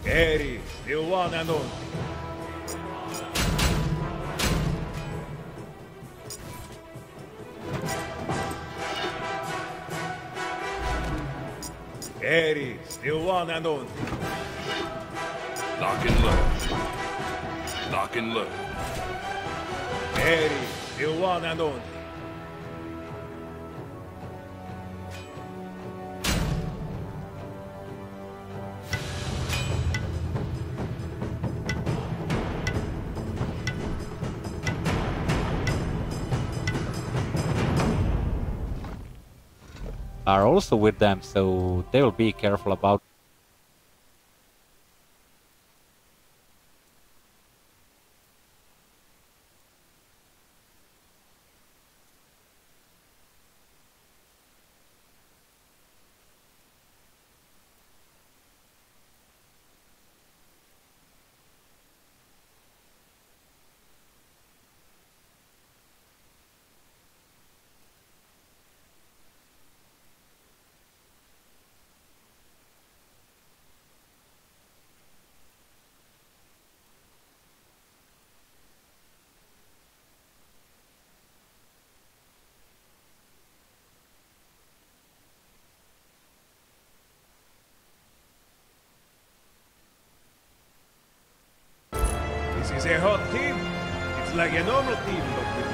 Ares, the one and only. Ares, the one and only. Lock and load. Lock and load. Ares, the one and only. Are also with them, so they will be careful about. This is a hot team. It's like a normal team, but with...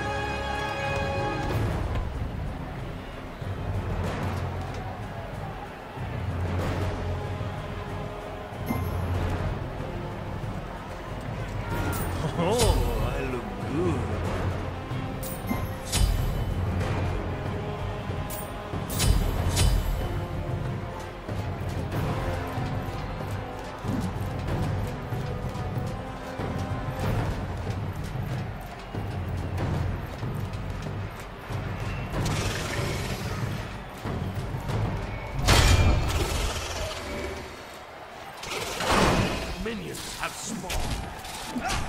Oh, I look good. Minions have spawned.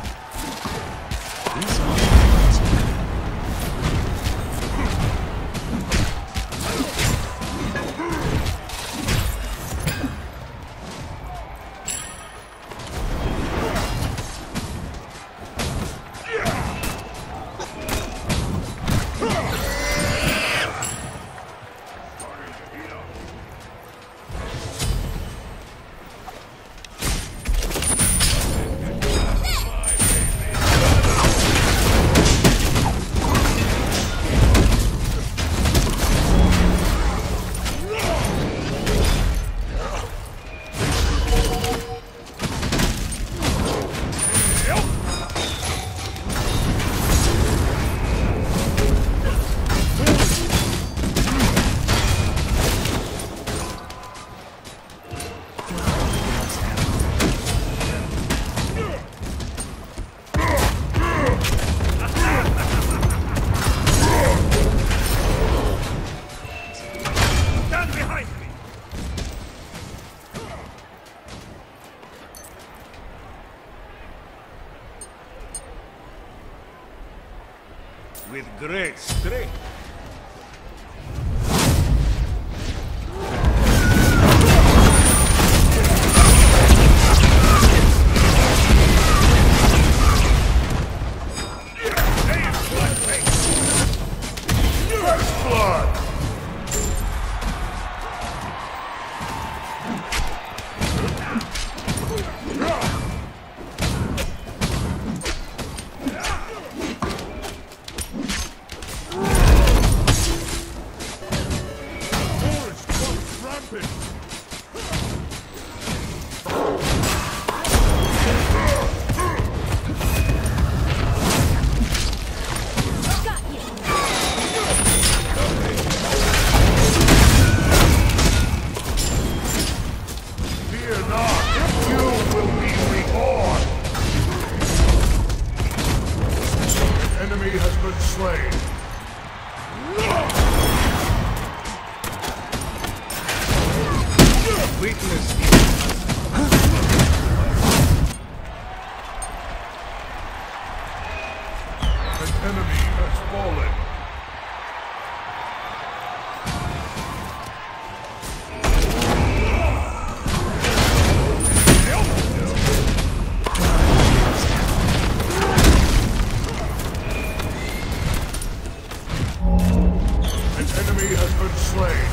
With great strength. First blood! Enemy has been slain.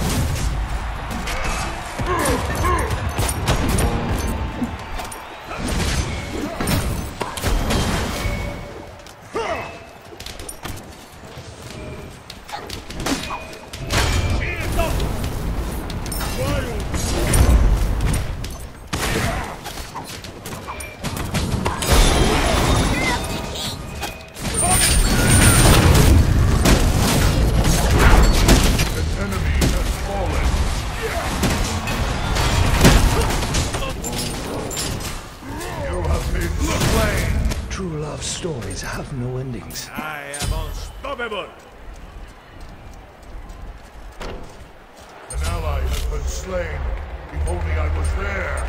True love stories have no endings. I am unstoppable. An ally has been slain. If only I was there.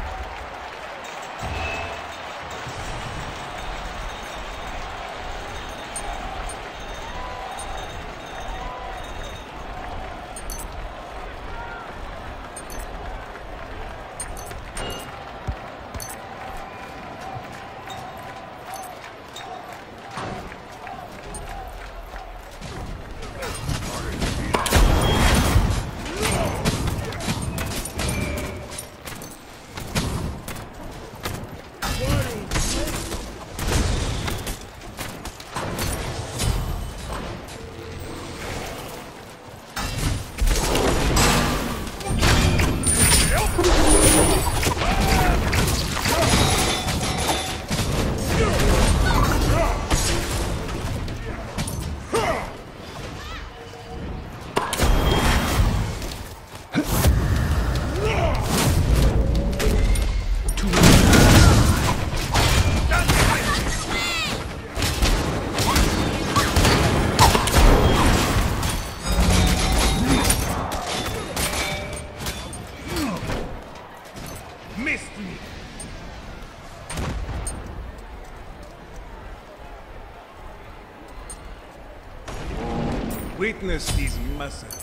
Missed me. Witness these muscles.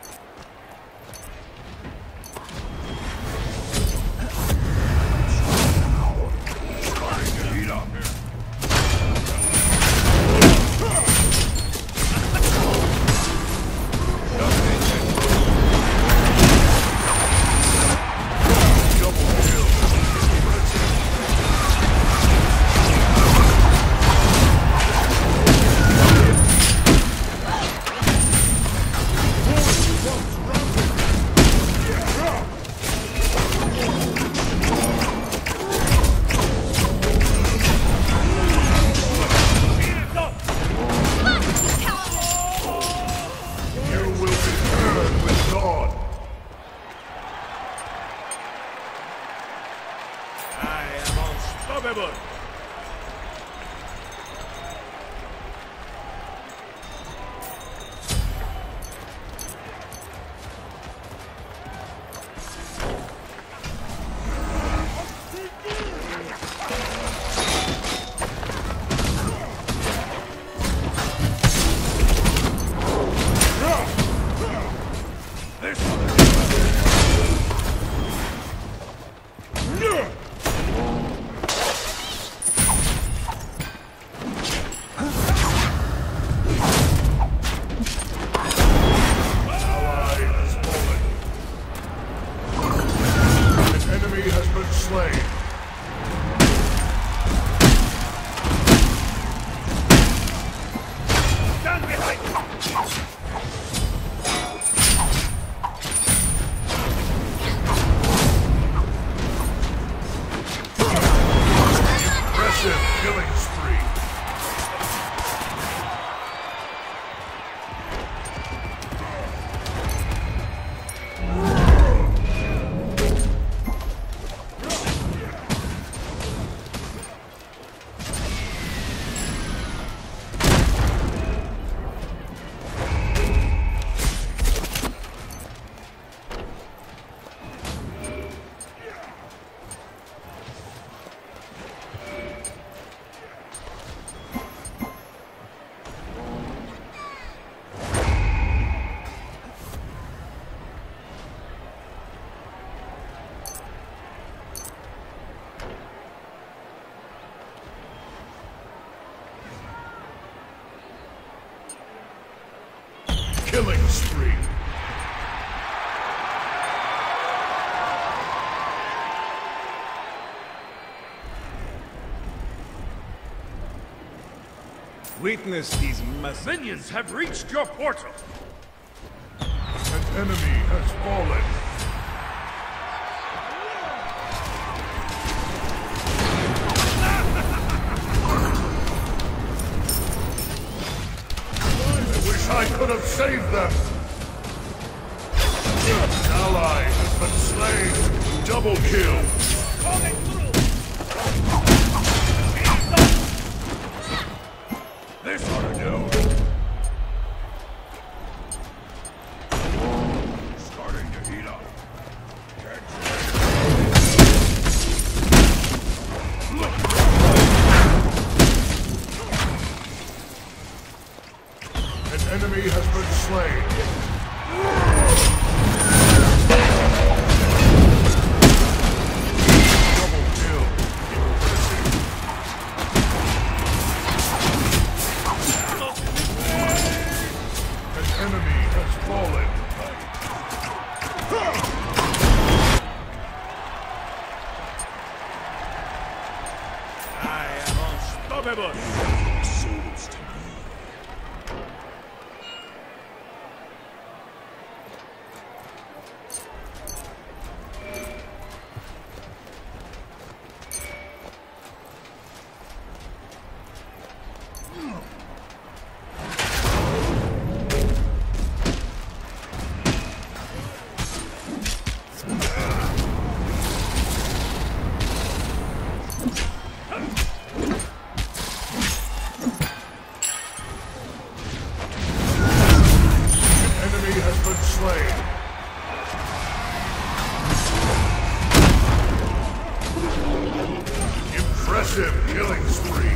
Unstoppable! Killing spree. Killing spree. Witness these messages. Minions have reached your portal. An enemy has fallen. I wish I could have saved them. An ally has been slain. Double kill. This ought to do. Starting to heat up. An enemy has been slain. Impressive killing spree.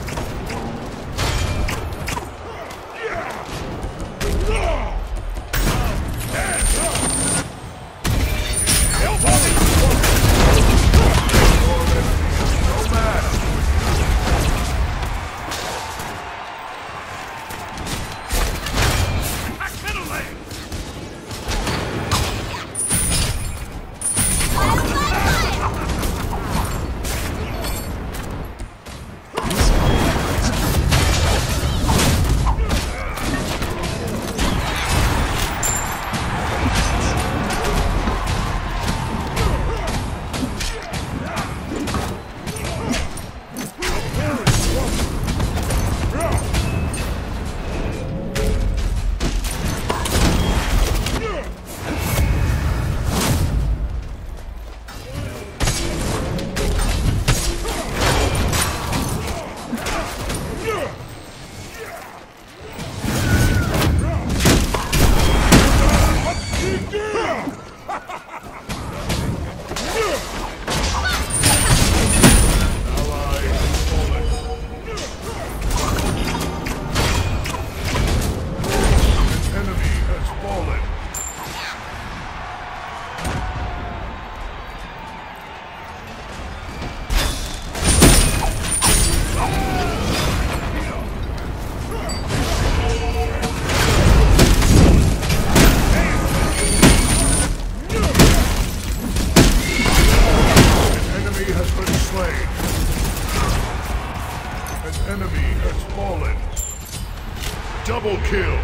Double kill.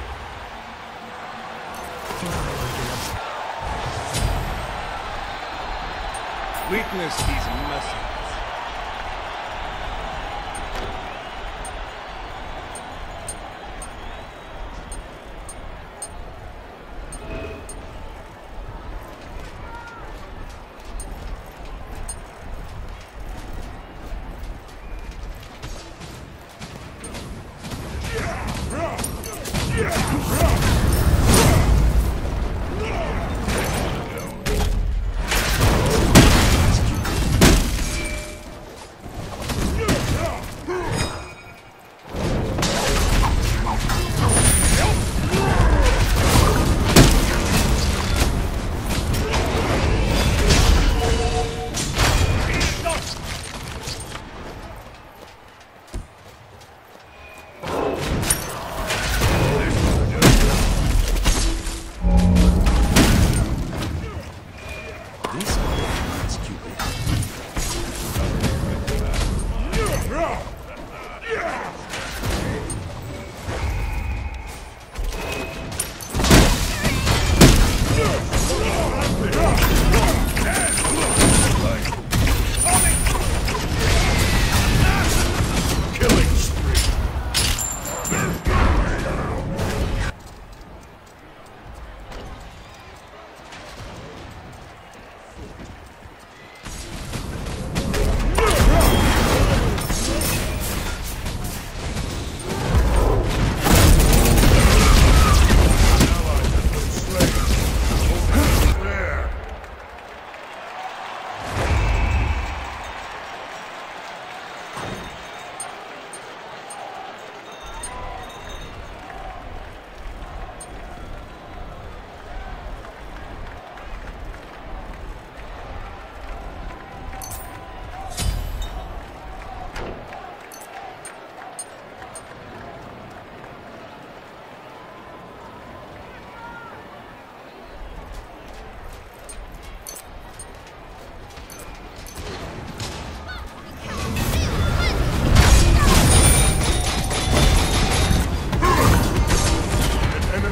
Witness these messages.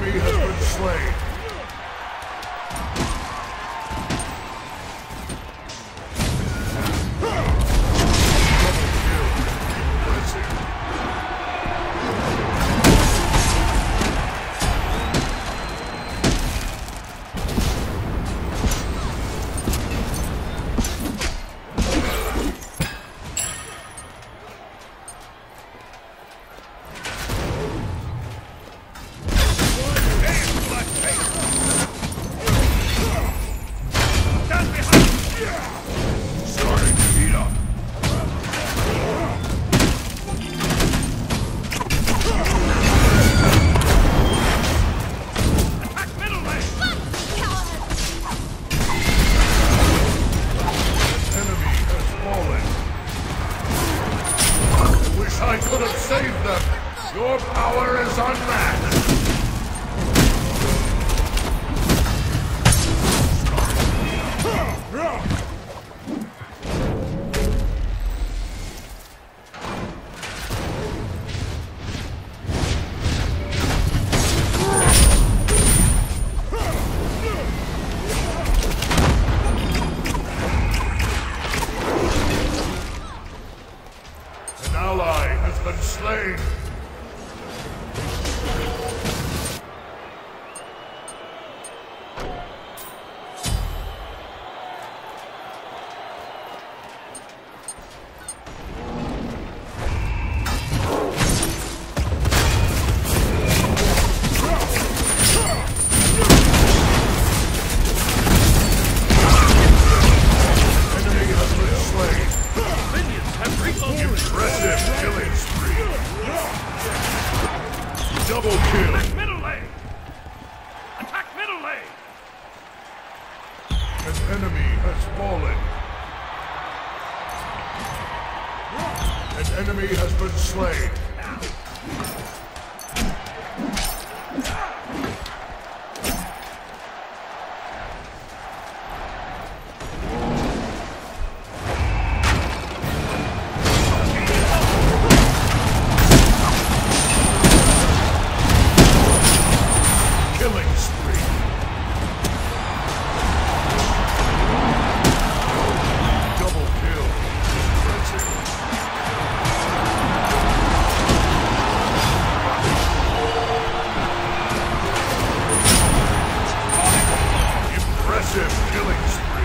enemy has been slain. I could have saved them! Your power is unmatched! An ally has been slain! Impressive killing spree! Double kill! Attack middle lane! Attack middle lane! An enemy has fallen! An enemy has been slain! Killing spree! Double kill! Impressive! Impressive killing spree!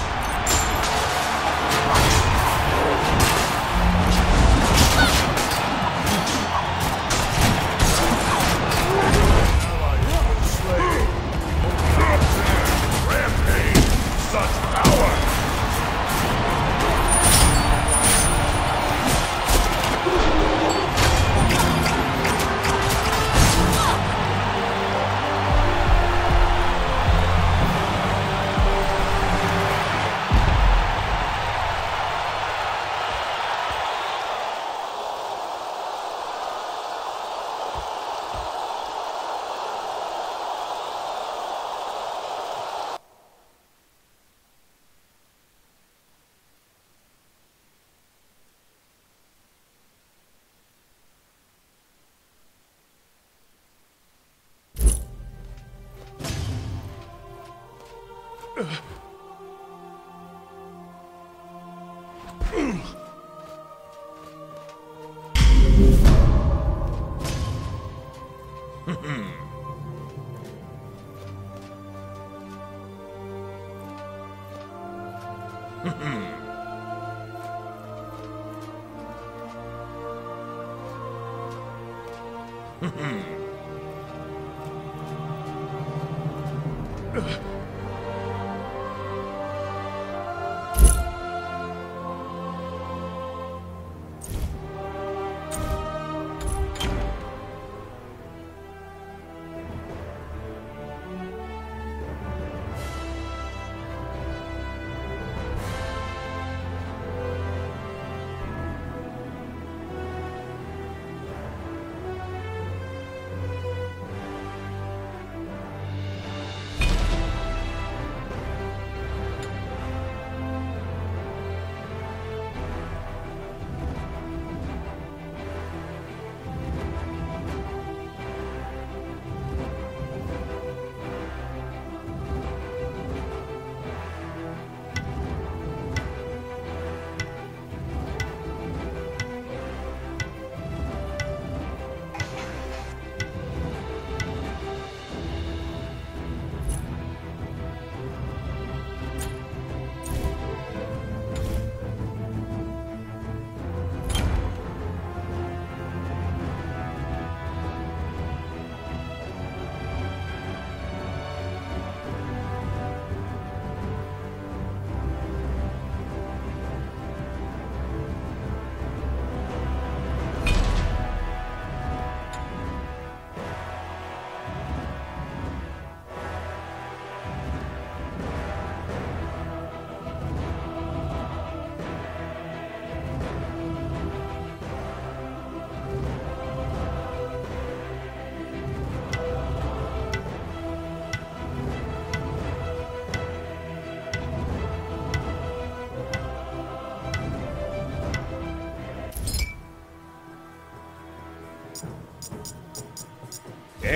Rampage! Such power!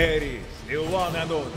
Ares, the one and only.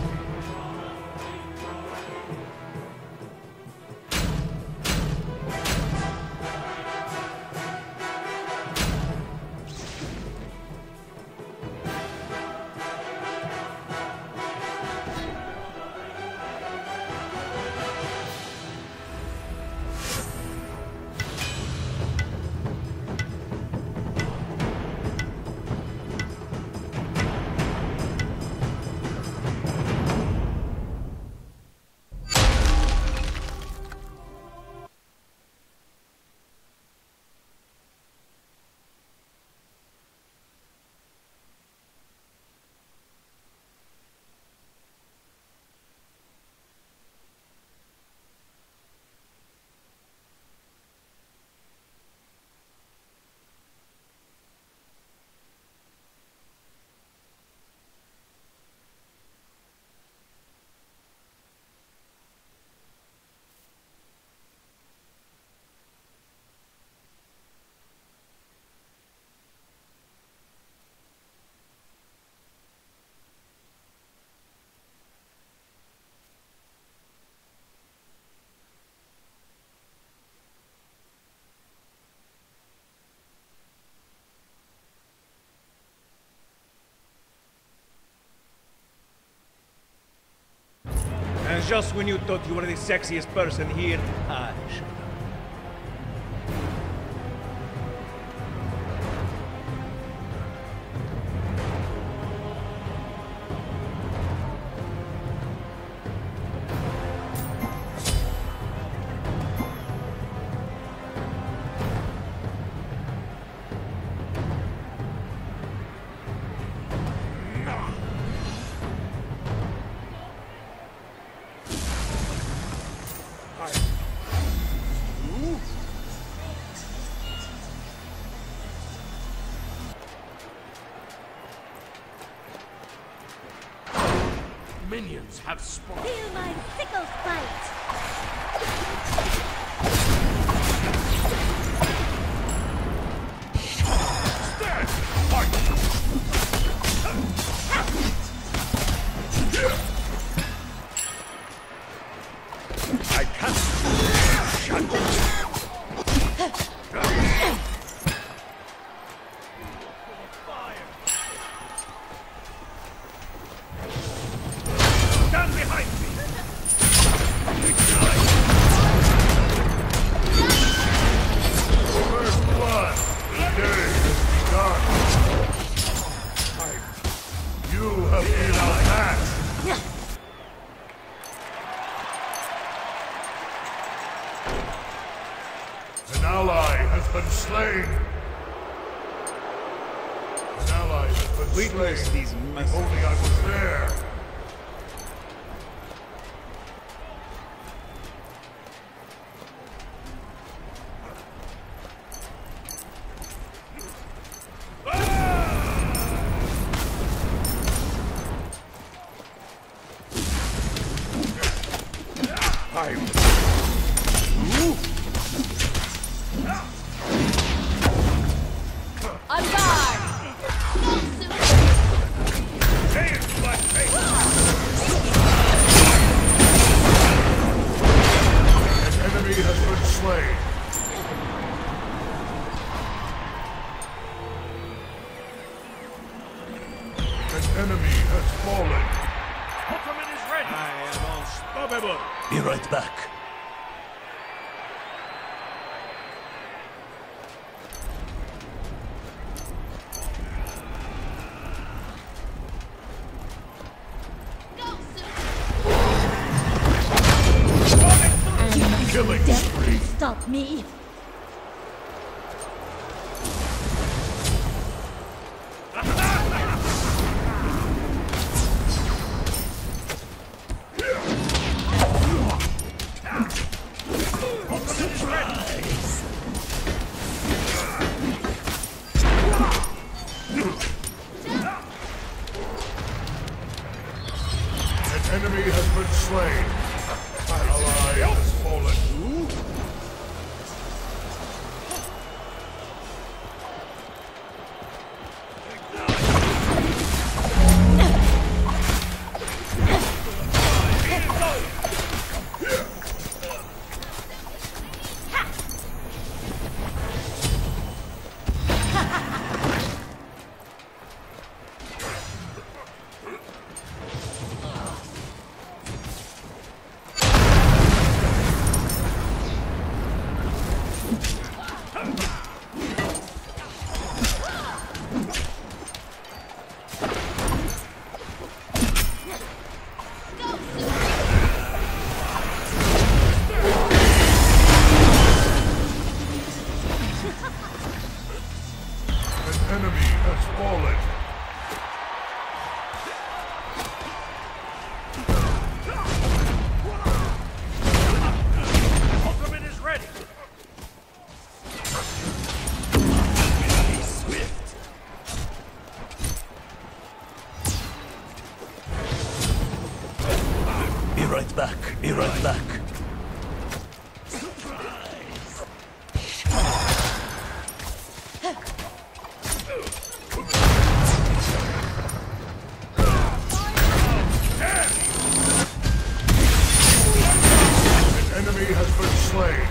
And just when you thought you were the sexiest person here, I showed up. Minions have spawned. Feel my sickle bite! Stand! Fight! I can't shut Stand behind me! First blood! The day has begun! You have been outmatched! An ally has been slain! An ally has been Witness slain! these If massive... only I was there! On guard! An enemy has been slain! An enemy has fallen! Pokemon is ready! I am unstoppable! Be right back. Killing Death spree! can stop me! An enemy has been slain! An ally has fallen! Be right back. Be right back. An enemy has been slain.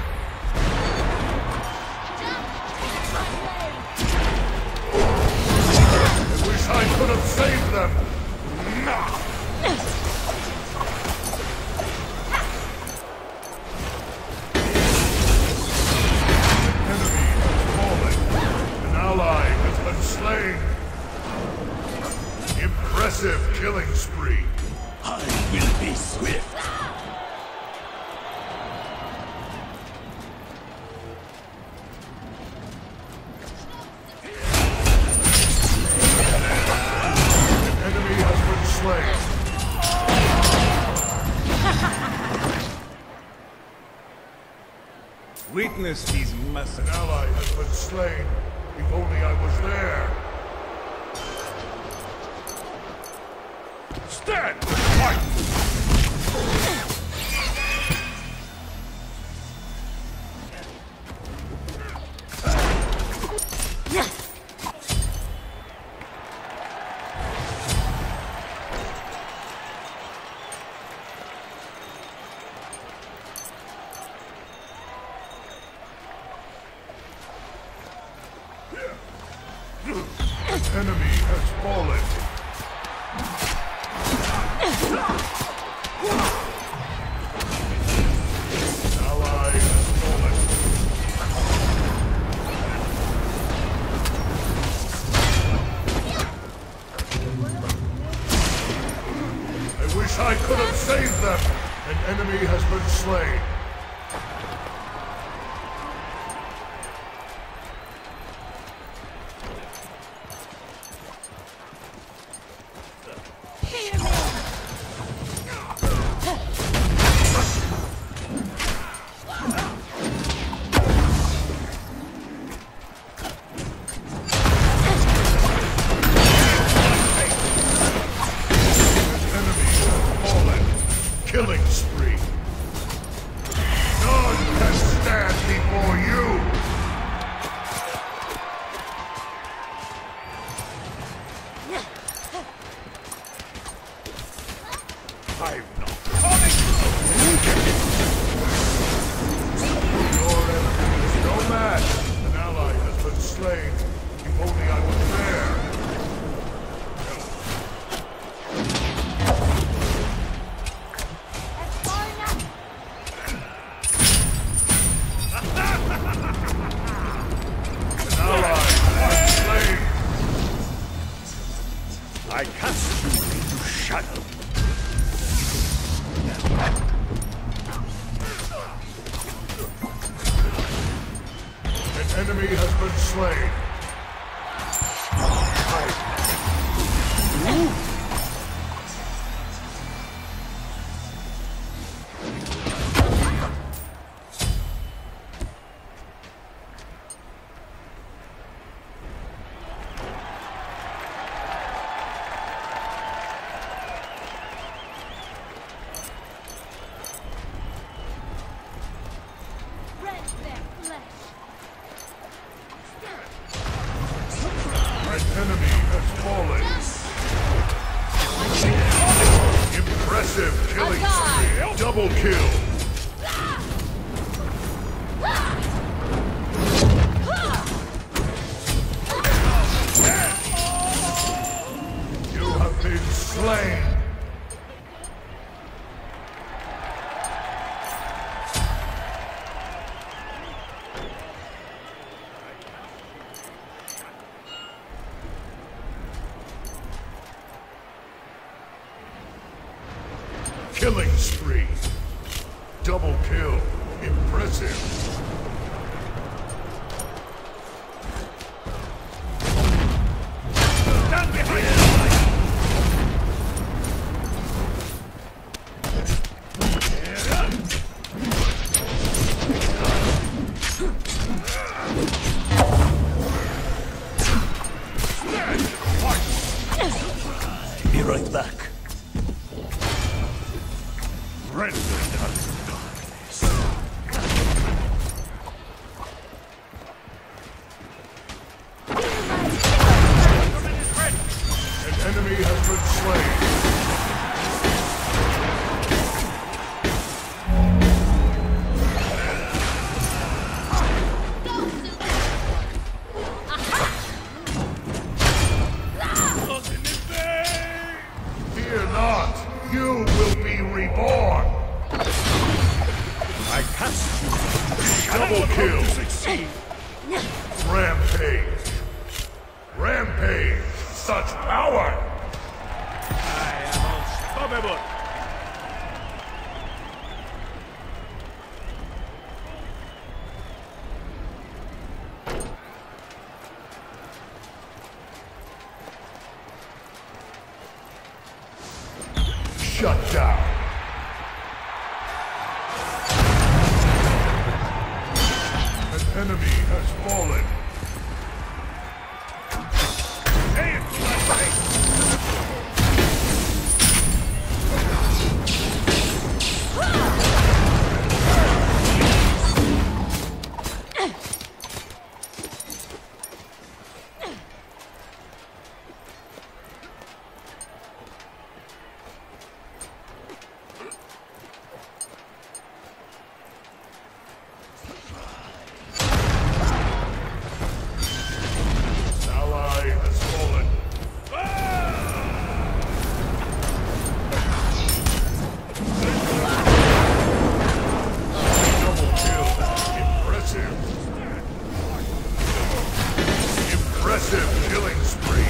I wish I could have saved them. Enemy has fallen. An ally has been slain. Impressive killing spree. I will be swift. Enemy has been slain. Witness these An massacres. ally has been slain. If only I was there. Stand! Fight! An enemy has fallen. An ally has fallen. I wish I could have saved them. An enemy has been slain. Enemy has fallen. Killing spree. None can stand before you. I'm not coming. Your enemy is no match. An ally has been slain. If only I was there. An ally has been slain. I cast you into shadow. An enemy has been slain. Rend their flesh. An enemy has fallen. Impressive killing spree. Double kill. You have been slain. Killing spree. Double kill. Impressive. Stand behind us! Be right back. rendered us darkness. An enemy has been slain. Fear not, you will be reborn. I cast you. Double kill. Succeed. Rampage. Rampage. Such power. I am unstoppable. Shut down. An enemy has fallen. Ally has fallen. Double kill. Impressive. Impressive killing spree.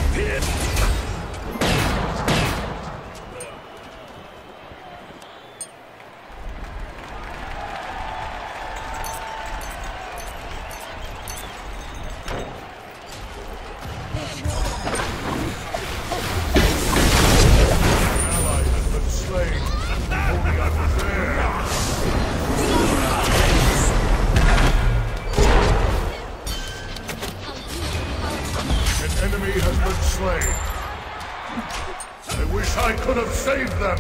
Ally has been slain. Only I was there. An enemy has been slain. I wish I could have saved them.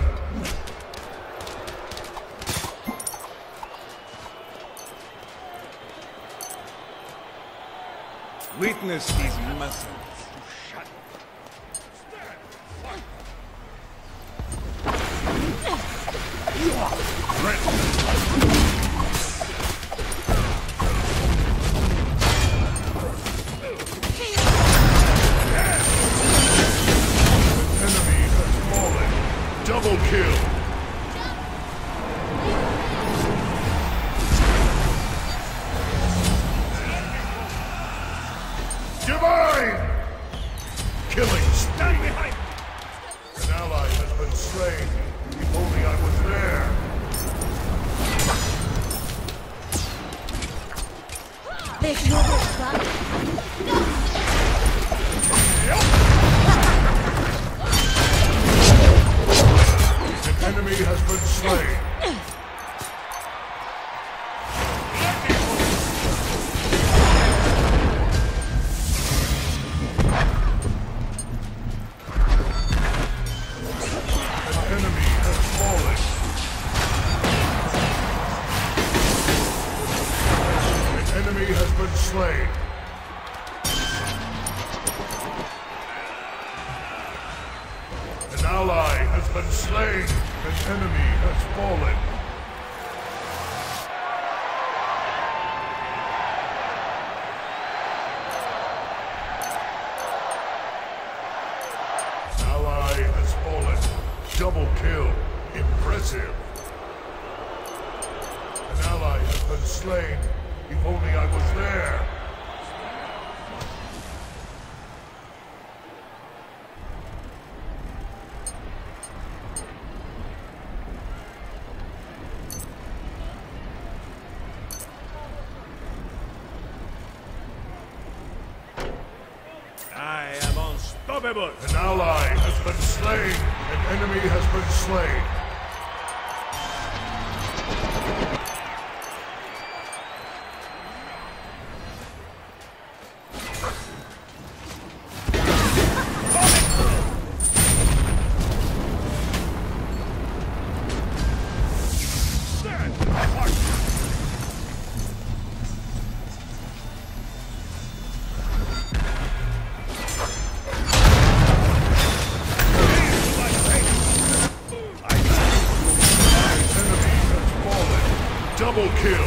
Witness these muscles. Enemy has fallen. Double kill. Divine! Killing spree. An ally has been slain. If only I was there. There's no good, An enemy has been slain. An enemy has fallen. An enemy has been slain. An ally has been slain. An enemy has fallen. Ally has fallen. Double kill. Impressive. An ally has been slain. If only I was there. I am unstoppable. An ally has been slain. An enemy has been slain. Double kill!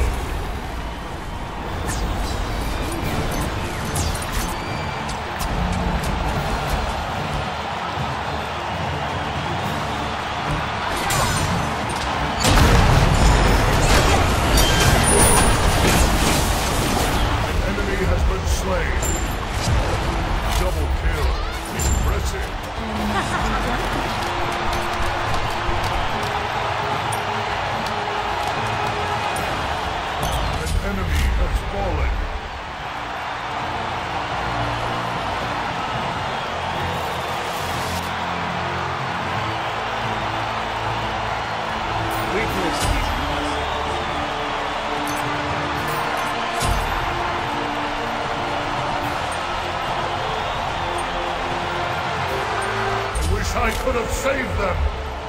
I could have saved them!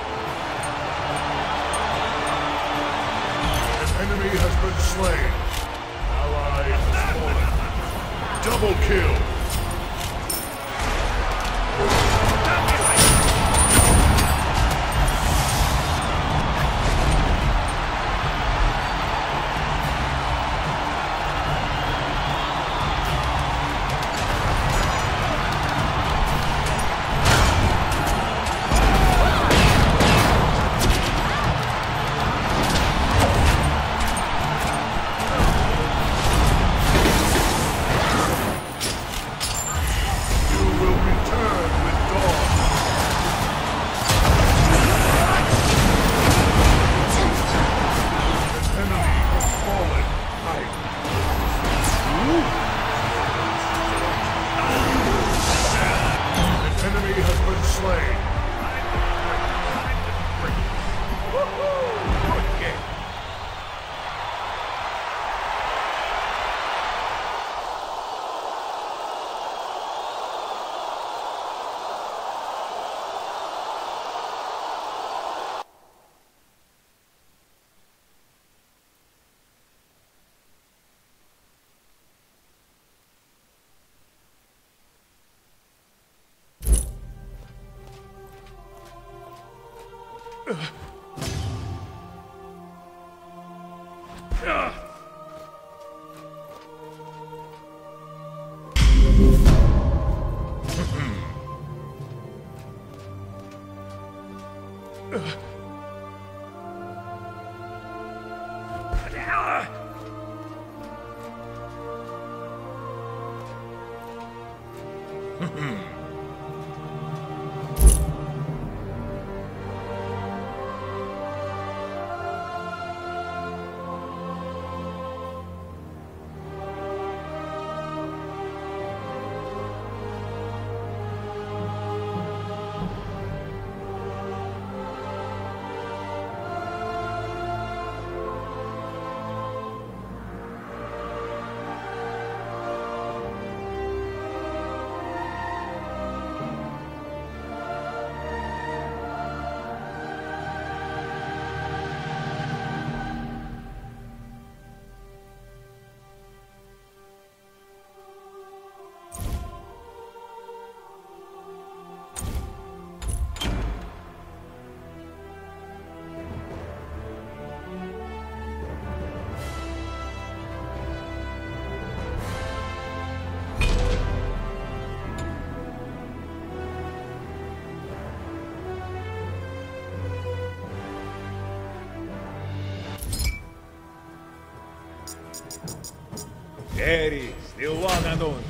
An enemy has been slain. Ally has fallen. Double kill! There is the one and only.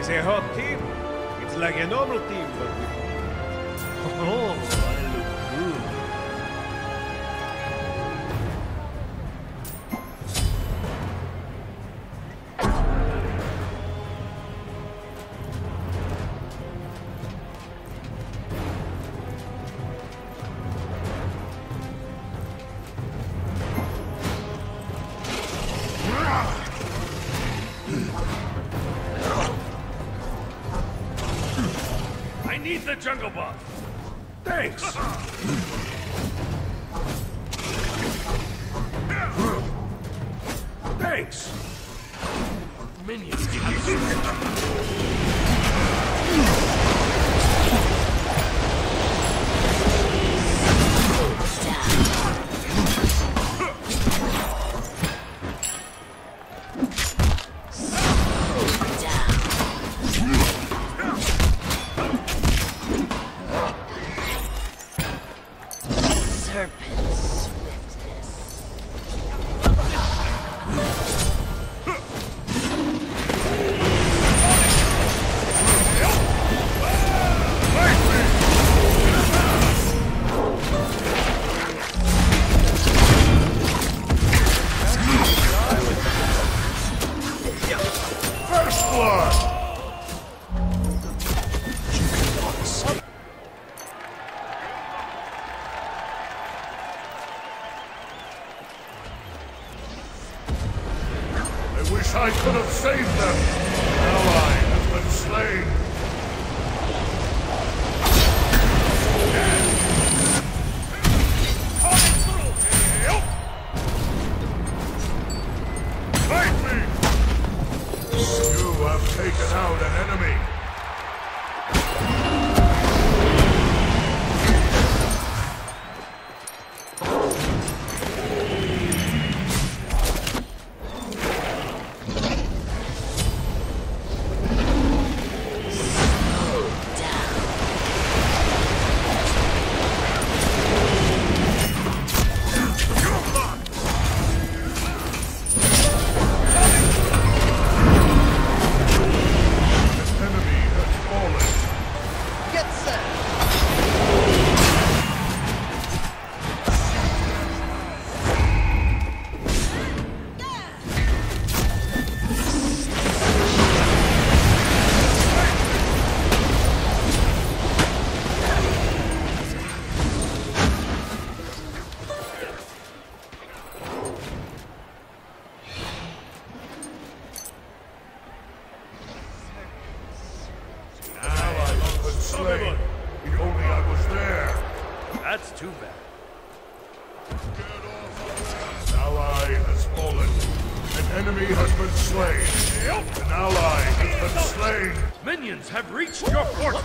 say hot team? It's like a normal team, but with... Oh, I look good. I need the jungle buff. Thanks. Thanks. Minions. I wish I could have saved them. An ally has been slain. Fight me! You have taken out an enemy. Slain. If only I was there. That's too bad. An ally has fallen. An enemy has been slain. An ally has been slain. Minions have reached your fortress.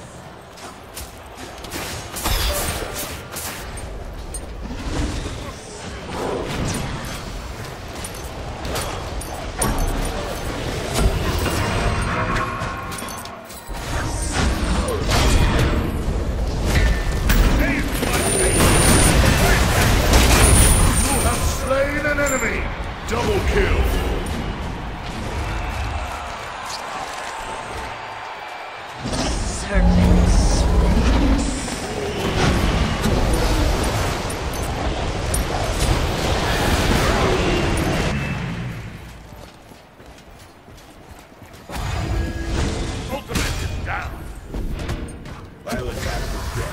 Double kill! Ultimate is down. Violet battle is dead.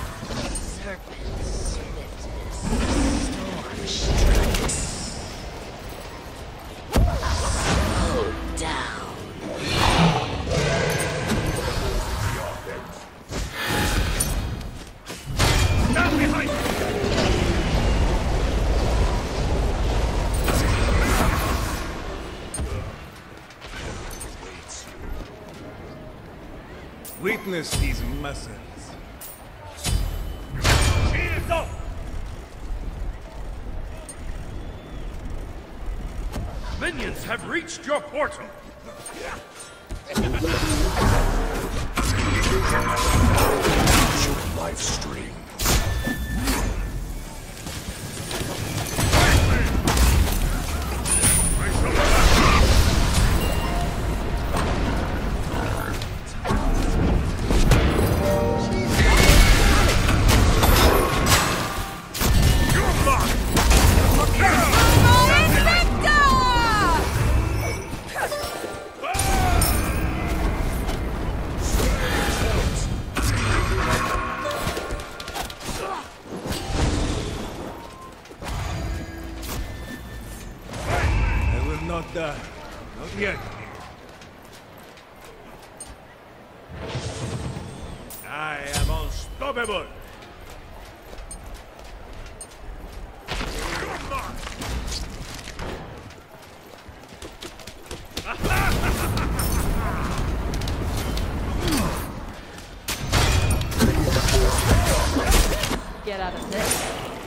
Witness these muscles. Shields up! Minions have reached your portal. Life stream. done. Not yet. I am unstoppable. Get out of this.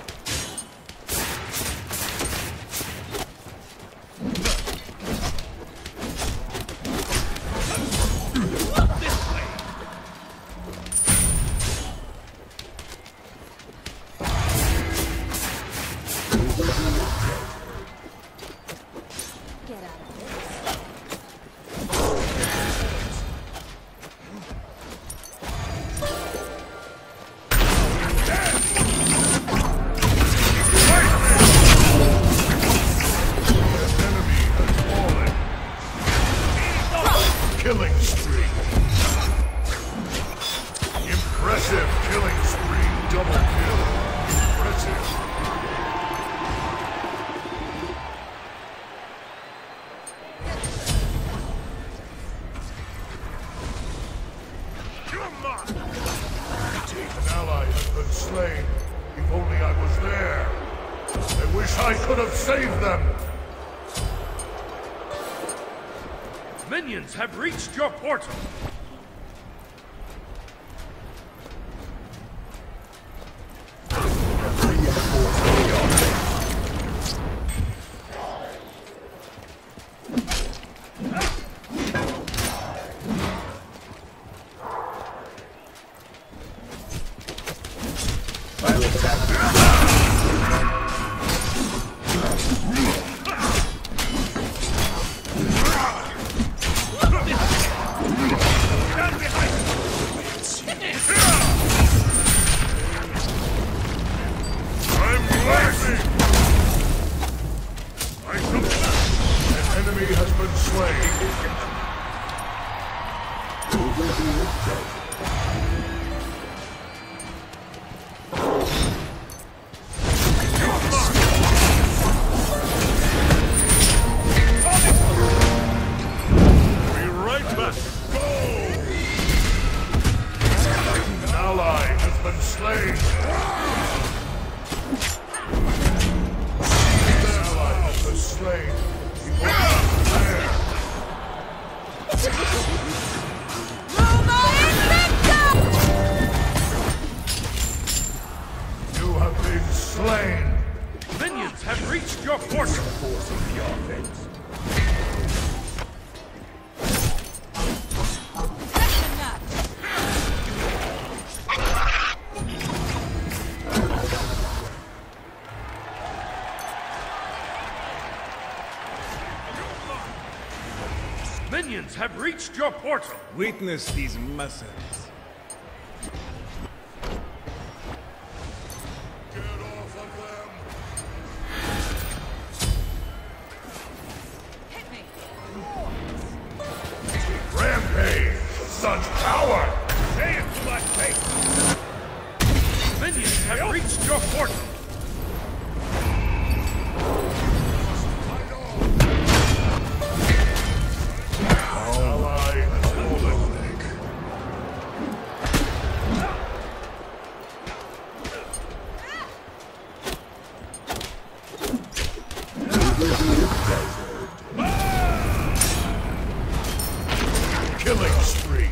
Get out of this. Killing spree. Impressive killing spree. Double kill. Impressive. Come on! An ally has been slain. If only I was there. I wish I could have saved them. Minions have reached your portal. Enemy has been slain. Be right back. Go! An ally has been slain. An ally has been slain. You have been slain. Minions have reached your portal. Force of the offense. Minions have reached your portal. Witness these muscles. Get off of them. Hit me. Rampage. Such power. Say it to my face. Minions have reached your portal. Ally has fallen. Killing spree.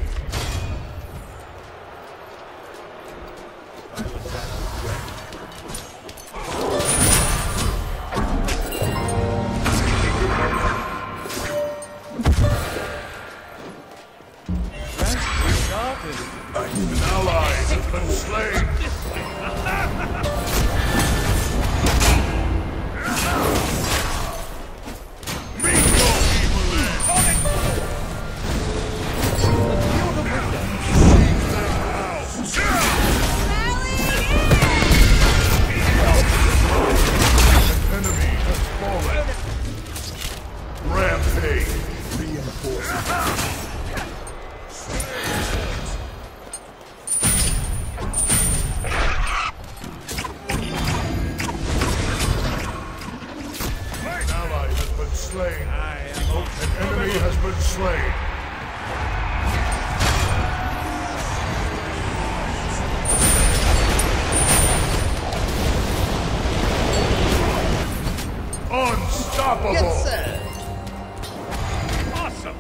slain. Unstoppable! Yes, sir! Awesome!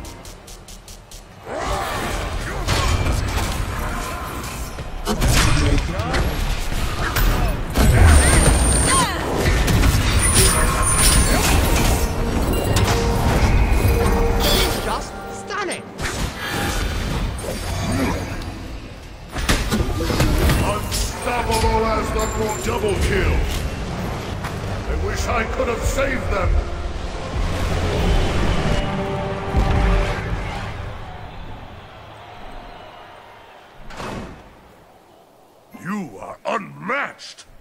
Just stunning! Unstoppable as the double kill! I wish I could have saved them! You are unmatched!